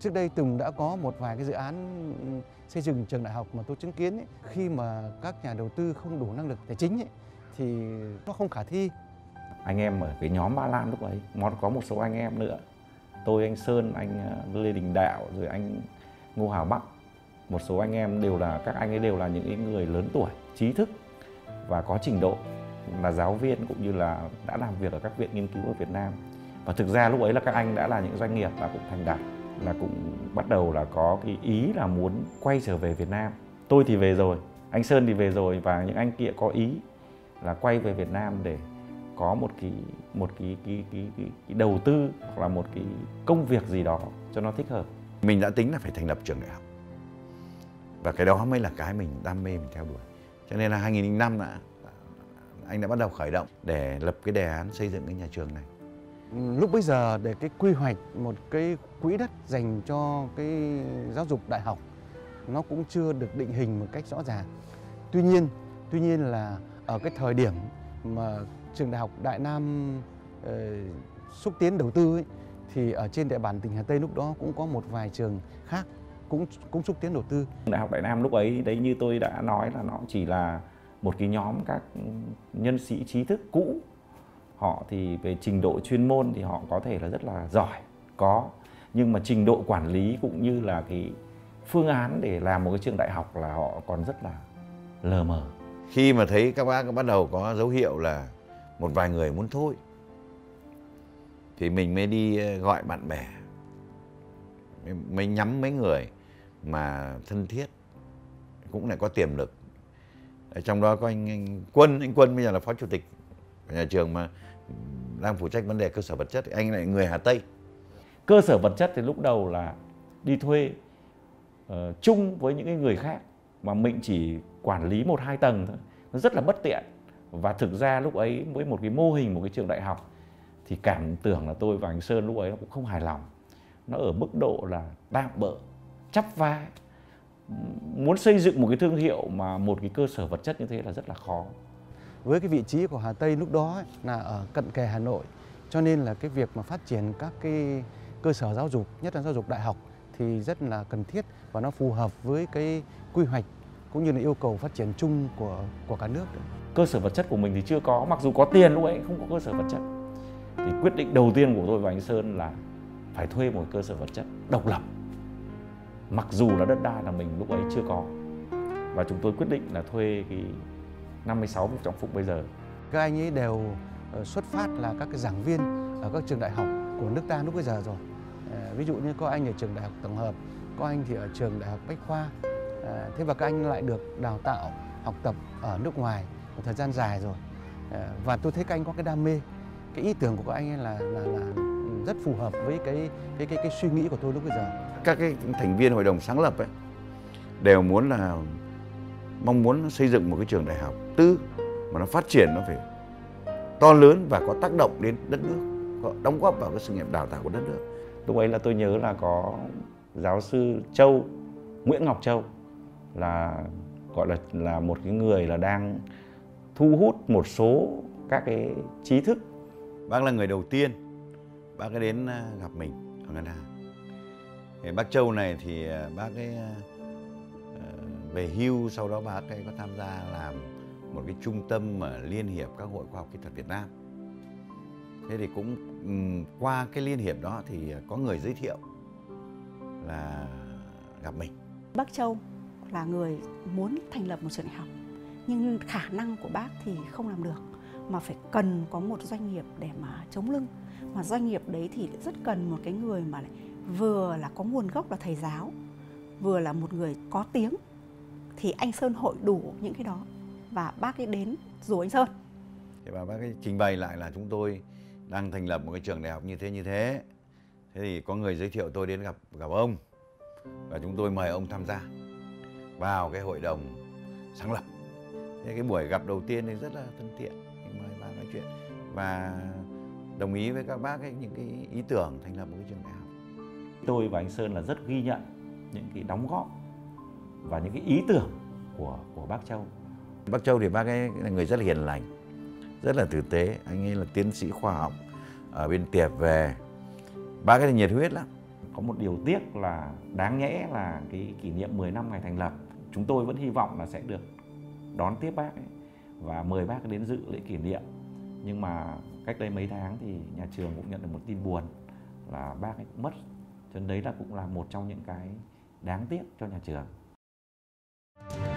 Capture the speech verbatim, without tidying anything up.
Trước đây Tùng đã có một vài cái dự án xây dựng trường đại học mà tôi chứng kiến ấy, khi mà các nhà đầu tư không đủ năng lực tài chính ấy, thì nó không khả thi. Anh em ở cái nhóm Ba Lan lúc ấy, có một số anh em nữa, tôi, anh Sơn, anh Lê Đình Đạo, rồi anh Ngô Hào Bắc, một số anh em đều là các anh ấy đều là những người lớn tuổi, trí thức và có trình độ, là giáo viên cũng như là đã làm việc ở các viện nghiên cứu ở Việt Nam. Và thực ra lúc ấy là các anh đã là những doanh nghiệp và cũng thành đạt, là cũng bắt đầu là có cái ý là muốn quay trở về Việt Nam. Tôi thì về rồi, anh Sơn thì về rồi, và những anh kia có ý là quay về Việt Nam để có một cái một cái cái cái, cái, cái đầu tư hoặc là một cái công việc gì đó cho nó thích hợp. Mình đã tính là phải thành lập trường đại học, và cái đó mới là cái mình đam mê, mình theo đuổi. Cho nên là hai nghìn lẻ năm đã anh đã bắt đầu khởi động để lập cái đề án xây dựng cái nhà trường này. Lúc bấy giờ để cái quy hoạch một cái quỹ đất dành cho cái giáo dục đại học nó cũng chưa được định hình một cách rõ ràng. Tuy nhiên, tuy nhiên là ở cái thời điểm mà trường đại học Đại Nam uh, xúc tiến đầu tư ấy, thì ở trên địa bàn tỉnh Hà Tây lúc đó cũng có một vài trường khác cũng cũng xúc tiến đầu tư. Đại học Đại Nam lúc ấy đấy, như tôi đã nói, là nó chỉ là một cái nhóm các nhân sĩ trí thức cũ. Họ thì về trình độ chuyên môn thì họ có thể là rất là giỏi, có, nhưng mà trình độ quản lý cũng như là cái phương án để làm một cái trường đại học là họ còn rất là lờ mờ. Khi mà thấy các bác bắt đầu có dấu hiệu là một vài người muốn thôi, thì mình mới đi gọi bạn bè, mới nhắm mấy người mà thân thiết, cũng lại có tiềm lực. Ở trong đó có anh, anh Quân, anh Quân bây giờ là phó chủ tịch nhà trường mà đang phụ trách vấn đề cơ sở vật chất. Anh lại người Hà Tây. Cơ sở vật chất thì lúc đầu là đi thuê uh, chung với những người khác, mà mình chỉ quản lý một hai tầng thôi, nó rất là bất tiện. Và thực ra lúc ấy với một cái mô hình một cái trường đại học thì cảm tưởng là tôi và anh Sơn lúc ấy nó cũng không hài lòng. Nó ở mức độ là tạm bợ, chắp vai. Muốn xây dựng một cái thương hiệu mà một cái cơ sở vật chất như thế là rất là khó. Với cái vị trí của Hà Tây lúc đó ấy, là ở cận kề Hà Nội, cho nên là cái việc mà phát triển các cái cơ sở giáo dục, nhất là giáo dục đại học thì rất là cần thiết, và nó phù hợp với cái quy hoạch cũng như là yêu cầu phát triển chung của của cả nước. Cơ sở vật chất của mình thì chưa có, mặc dù có tiền lúc ấy không có cơ sở vật chất. Thì quyết định đầu tiên của tôi và anh Sơn là phải thuê một cơ sở vật chất độc lập, mặc dù là đất đai là mình lúc ấy chưa có. Và chúng tôi quyết định là thuê cái năm mươi sáu Vũ Trọng Phụng bây giờ. Các anh ấy đều xuất phát là các cái giảng viên ở các trường đại học của nước ta lúc bây giờ rồi. Ví dụ như có anh ở trường đại học tổng hợp, có anh thì ở trường đại học Bách Khoa. Thế và các anh lại được đào tạo, học tập ở nước ngoài một thời gian dài rồi. Và tôi thấy các anh có cái đam mê, cái ý tưởng của các anh ấy là, là, là rất phù hợp với cái, cái, cái, cái suy nghĩ của tôi lúc bây giờ. Các cái thành viên hội đồng sáng lập ấy đều muốn là mong muốn xây dựng một cái trường đại học tư mà nó phát triển, nó phải to lớn và có tác động đến đất nước, có đóng góp vào cái sự nghiệp đào tạo của đất nước. Lúc ấy là tôi nhớ là có giáo sư Châu, Nguyễn Ngọc Châu, là gọi là là một cái người là đang thu hút một số các cái trí thức. Bác là người đầu tiên bác ấy đến gặp mình ở ngân hàng. Thì bác Châu này thì bác ấy về hưu, sau đó bác ấy có tham gia làm một cái trung tâm mà Liên hiệp các hội khoa học kỹ thuật Việt Nam. Thế thì cũng qua cái liên hiệp đó thì có người giới thiệu là gặp mình. Bác Châu là người muốn thành lập một trường đại học, nhưng khả năng của bác thì không làm được, mà phải cần có một doanh nghiệp để mà chống lưng. Mà doanh nghiệp đấy thì rất cần một cái người mà lại vừa là có nguồn gốc là thầy giáo, vừa là một người có tiếng. Thì anh Sơn hội đủ những cái đó, và bác ấy đến rủ anh Sơn. Thì bà bác ấy trình bày lại là chúng tôi đang thành lập một cái trường đại học như thế như thế. Thế thì có người giới thiệu tôi đến gặp gặp ông, và chúng tôi mời ông tham gia vào cái hội đồng sáng lập. Thế cái buổi gặp đầu tiên thì rất là thân thiện, mời bác nói chuyện và đồng ý với các bác ấy những cái ý tưởng thành lập một cái trường đại học. Tôi và anh Sơn là rất ghi nhận những cái đóng góp và những cái ý tưởng của của bác Châu. Bác Châu thì bác ấy là người rất là hiền lành, rất là tử tế. Anh ấy là tiến sĩ khoa học ở bên Tiệp về. Bác ấy là nhiệt huyết lắm. có một điều tiếc là đáng nhẽ là cái kỷ niệm mười năm ngày thành lập, chúng tôi vẫn hy vọng là sẽ được đón tiếp bác ấy và mời bác đến dự lễ kỷ niệm. Nhưng mà cách đây mấy tháng thì nhà trường cũng nhận được một tin buồn là bác ấy mất. Cho nên đấy là cũng là một trong những cái đáng tiếc cho nhà trường.